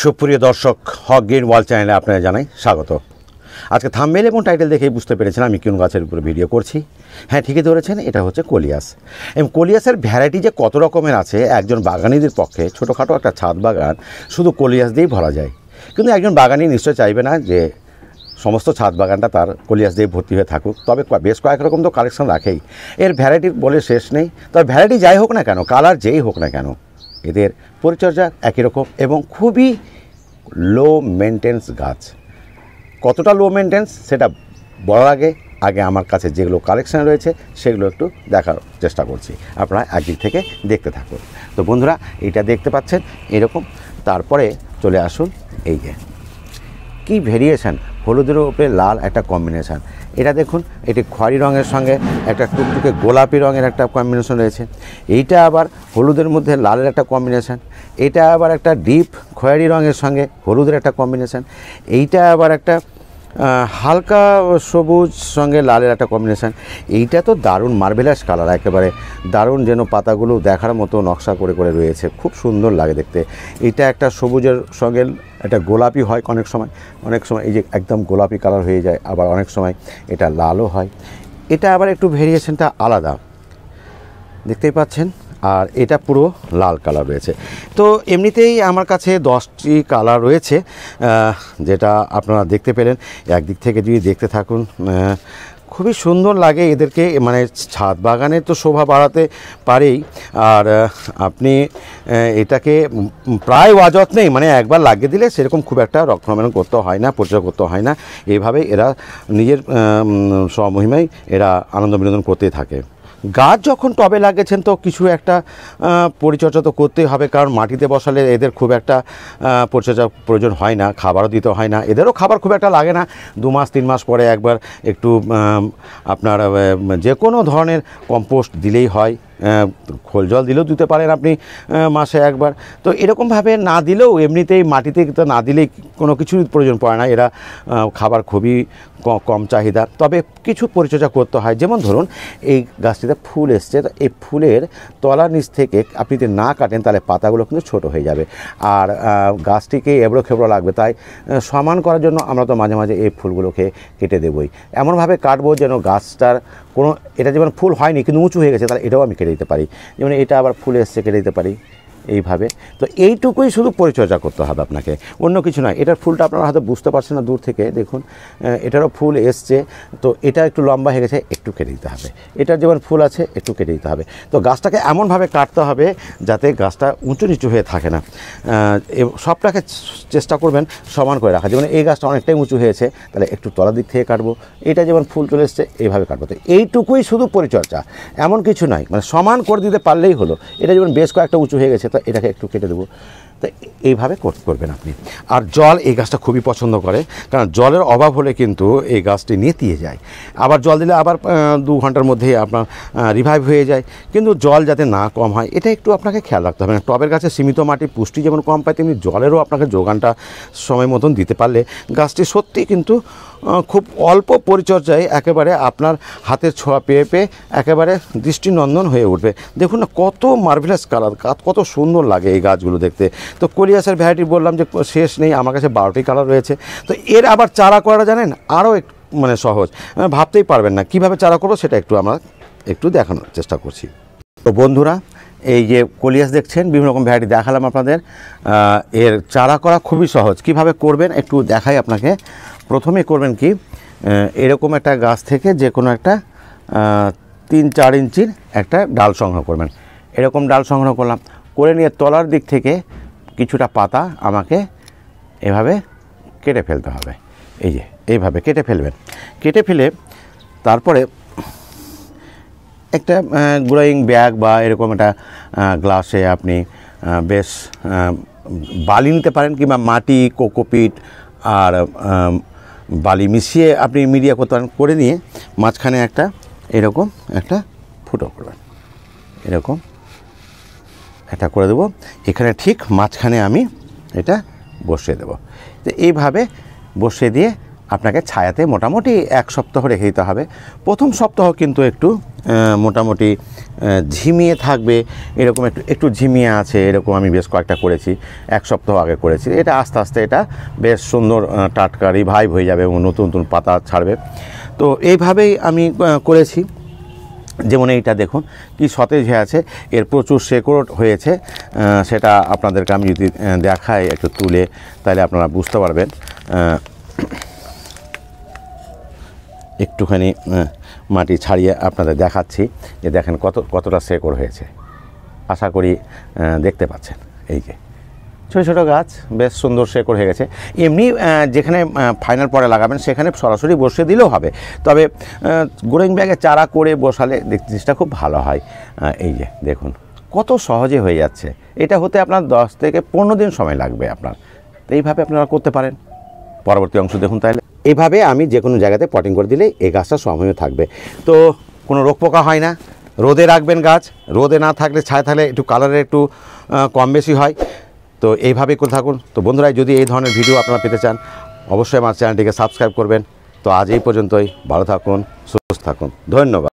সুপ্রিয় দর্শক, হক green world চ্যানেলে আপনারা জানাই স্বাগত। আজকে থাম্বনেল এবং টাইটেল দেখেই বুঝতে পেরেছেন আমি কোন গাছের উপরে ভিডিও করছি। হ্যাঁ, ঠিকই ধরেছেন, এটা হচ্ছে কোলিয়াস। এবং কোলিয়াসের ভ্যারাইটি যে কত রকমের আছে, একজন বাগানিদের পক্ষে ছোটোখাটো একটা ছাদ বাগান শুধু কোলিয়াস দিয়েই ভরা যায়। কিন্তু একজন বাগানি নিশ্চয় চাইবে না যে সমস্ত ছাদ বাগানটা তার কোলিয়াস দিয়ে ভর্তি হয়ে থাকুক। তবে বেশ কয়েক রকম তো কালেকশন রাখেই, এর ভ্যারাইটি বলে শেষ নেই। তবে ভ্যারাইটি যাই হোক না কেন, কালার যেই হোক না কেন, এদের পরিচর্যা একই রকম এবং খুবই লো মেনটেন্স গাছ। কতটা লো মেনটেন্স সেটা বলার আগে আমার কাছে যেগুলো কালেকশান রয়েছে সেগুলো একটু দেখার চেষ্টা করছি। আপনারা একদিক থেকে দেখতে থাকুন। তো বন্ধুরা, এইটা দেখতে পাচ্ছেন এরকম। তারপরে চলে আসুন এই যে কী ভেরিয়েশান, হলুদের উপরে লাল একটা কম্বিনেশান। এটা দেখুন, এটি খয়েরি রঙের সঙ্গে একটা টুকটুকে গোলাপি রঙের একটা কম্বিনেশন রয়েছে। এইটা আবার হলুদের মধ্যে লালের একটা কম্বিনেশান। এটা আবার একটা ডিপ খয়েরি রঙের সঙ্গে হলুদের একটা কম্বিনেশান। এইটা আবার একটা হালকা সবুজ সঙ্গে লালের একটা কম্বিনেশান। এইটা তো দারুণ মার্ভেলাস কালার, একেবারে দারুণ, যেন পাতাগুলো দেখার মতো নকশা করে করে রয়েছে, খুব সুন্দর লাগে দেখতে। এটা একটা সবুজের সঙ্গে একটা গোলাপি হয় অনেক সময় এই যে একদম গোলাপি কালার হয়ে যায়, আবার অনেক সময় এটা লালও হয়। এটা আবার একটু ভেরিয়েশনটা আলাদা, দেখতেই পাচ্ছেন। আর এটা পুরো লাল কালার রয়েছে। তো এমনিতেই আমার কাছে 10টি কালার রয়েছে, যেটা আপনারা দেখতে পেলেন। একদিক থেকে যদি দেখতে থাকুন, খুবই সুন্দর লাগে এদেরকে, মানে ছাদ বাগানে তো শোভা বাড়াতে পারেই। আর আপনি এটাকে প্রায় অযত্নেই, মানে একবার লাগিয়ে দিলে সেরকম খুব একটা রক্ষণাবেক্ষণ করতে হয় না, পরিচর্যা করতে হয় না। এইভাবেই এরা নিজের স্বমহিমায় এরা আনন্দ বিনোদন করতেই থাকে। গাছ যখন টবে লাগিয়েছেন তো কিছু একটা পরিচর্যা তো করতেই হবে, কারণ মাটিতে বসালে এদের খুব একটা পরিচর্যা প্রয়োজন হয় না, খাবারও দিতে হয় না, এদেরও খাবার খুব একটা লাগে না। 2 মাস 3 মাস পরে একবার একটু আপনার যে কোনো ধরনের কম্পোস্ট দিলেই হয়। খোল জল দিলেও দিতে পারেন আপনি মাসে একবার। তো এরকমভাবে না দিলেও এমনিতেই মাটিতে তো না দিলেই কোনো কিছুর প্রয়োজন পড়ে না। এরা খাবার খুবই কম চাহিদা, তবে কিছু পরিচর্যা করতে হয়। যেমন ধরুন এই গাছটিতে ফুল এসছে, তো এই ফুলের তলার নিচ থেকে আপনি যদি না কাটেন তাহলে পাতাগুলো কিন্তু ছোট হয়ে যাবে, আর গাছটিকে এবড়ো খেবড়ো লাগবে। তাই সমান করার জন্য আমরা তো মাঝে মাঝে এই ফুলগুলোকে কেটে দেবই। এমনভাবে কাটবো যেন গাছটার কোনো, এটা যেমন ফুল হয়নি কিন্তু উঁচু হয়ে গেছে, তাহলে এটাও আমি কেটে দিতে পারি। যেমন এটা আবার ফুল এসছে, কেটে দিতে পারি এইভাবে। তো এইটুকুই শুধু পরিচর্যা করতে হবে আপনাকে, অন্য কিছু নয়। এটার ফুলটা আপনারা হয়তো বুঝতে পারছেন না দূর থেকে, দেখুন এটারও ফুল এসছে, তো এটা একটু লম্বা হয়ে গেছে, একটু কেটে দিতে হবে। এটার যেমন ফুল আছে একটু কেটে দিতে হবে। তো গাছটাকে এমনভাবে কাটতে হবে যাতে গাছটা উঁচু নিচু হয়ে থাকে না। সবটাকে চেষ্টা করবেন সমান করে রাখা। যেমন এই গাছটা অনেকটাই উঁচু হয়েছে, তাহলে একটু তলার দিক থেকে কাটবো। এটা যেমন ফুল চলে এসছে এইভাবে কাটবো। তো এইটুকুই শুধু পরিচর্যা, এমন কিছু নয়, মানে সমান করে দিতে পারলেই হলো। এটা যেমন বেশ কয়েকটা উঁচু হয়ে গেছে, তো এটাকে একটু কেটে দেবো। তো এইভাবে করবেন আপনি। আর জল এই গাছটা খুবই পছন্দ করে, কারণ জলের অভাব হলে কিন্তু এই গাছটি নেতিয়ে যায়। আবার জল দিলে আবার 2 ঘন্টার মধ্যেই আপনার রিভাইভ হয়ে যায়। কিন্তু জল যাতে না কম হয় এটা একটু আপনাকে খেয়াল রাখতে হবে। টবের গাছে সীমিত মাটি, পুষ্টি যেমন কম পায়, তেমনি জলেরও আপনাকে যোগানটা সময় মতন দিতে পারলে গাছটি সত্যি কিন্তু খুব অল্প পরিচর্যায় একেবারে আপনার হাতের ছোঁয়া পেয়ে পেয়ে একেবারে দৃষ্টিনন্দন হয়ে উঠবে। দেখুন না কত মার্ভেলাস কালার, কত সুন্দর লাগে এই গাছগুলো দেখতে। তো কোলিয়াসের ভ্যারাইটি বললাম যে শেষ নেই, আমার কাছে 12টি কালার রয়েছে। তো এর আবার চারা করাটা জানেন আরও মানে সহজ, ভাবতেই পারবেন না কীভাবে চারা করবো, সেটা আমরা একটু দেখানোর চেষ্টা করছি। তো বন্ধুরা, এই যে কোলিয়াস দেখছেন, বিভিন্ন রকম ভ্যারাইটি দেখালাম আপনাদের। এর চারা করা খুবই সহজ, কিভাবে করবেন একটু দেখাই আপনাকে। প্রথমে করবেন কি, এরকম একটা গাছ থেকে যে কোনো একটা 3-4 ইঞ্চির একটা ডাল সংগ্রহ করবেন। এরকম ডাল সংগ্রহ করলাম, করে নিয়ে তলার দিক থেকে কিছুটা পাতা আমাকে এভাবে কেটে ফেলতে হবে। এই যে এইভাবে কেটে ফেলবেন। কেটে ফেলে তারপরে একটা গ্রোয়িং ব্যাগ বা এরকম একটা গ্লাসে আপনি বেশ বালি নিতে পারেন, কিংবা মাটি, কোকোপিট আর বালি মিশিয়ে আপনি মিডিয়া করতে পারেন। করে নিয়ে মাঝখানে এরকম একটা ফুটো করবেন, এরকম এটা করে দেবো। এখানে ঠিক মাঝখানে আমি এটা বসিয়ে দেব। তো এইভাবে বসিয়ে দিয়ে আপনাকে ছায়াতে মোটামুটি 1 সপ্তাহ রেখে দিতে হবে। প্রথম সপ্তাহ কিন্তু একটু মোটামুটি ঝিমিয়ে থাকবে এরকম একটু ঝিমিয়ে আছে এরকম আমি বেশ কয়েকটা করেছি, 1 সপ্তাহ আগে করেছি। এটা আস্তে আস্তে এটা বেশ সুন্দর টাটকা রিভাইভ হয়ে যাবে এবং নতুন নতুন পাতা ছাড়বে। তো এইভাবেই আমি করেছি। যেমন এইটা দেখুন কি সতেজ হয়ে আছে, এর প্রচুর শেকড় হয়েছে, সেটা আপনাদেরকে আমি যদি দেখাই একটু তুলে তাহলে আপনারা বুঝতে পারবেন। একটুখানি মাটি ছাড়িয়ে আপনাদের দেখাচ্ছি যে দেখেন কতটা শেকড় হয়েছে। আশা করি দেখতে পাচ্ছেন। এই যে ছোটো ছোটো গাছ বেশ সুন্দর শেকড় হয়ে গেছে। এমনি যেখানে ফাইনাল পরে লাগাবেন সেখানে সরাসরি বসিয়ে দিলেও হবে, তবে গ্রোয়িং ব্যাগে চারা করে বসালে জিনিসটা খুব ভালো হয়। এই যে দেখুন কত সহজে হয়ে যাচ্ছে। এটা হতে আপনার 10 থেকে 15 দিন সময় লাগবে আপনার। তো এইভাবে আপনারা করতে পারেন। পরবর্তী অংশ দেখুন তাহলে। এইভাবে আমি যে কোনো জায়গাতে পটিং করে দিলে এই গাছটা সময়ও থাকবে, তো কোনো রোগ পোকা হয় না। রোদে রাখবেন গাছ, রোদে না থাকলে ছায়া থাকলে একটু কালারের একটু কম বেশি হয়। তো এইভাবেই করে থাকুন। তো বন্ধুরা, যদি এই ধরনের ভিডিও আপনারা পেতে চান অবশ্যই আমার চ্যানেলটিকে সাবস্ক্রাইব করবেন। তো আজ এই পর্যন্তই। ভালো থাকুন, সুস্থ থাকুন, ধন্যবাদ।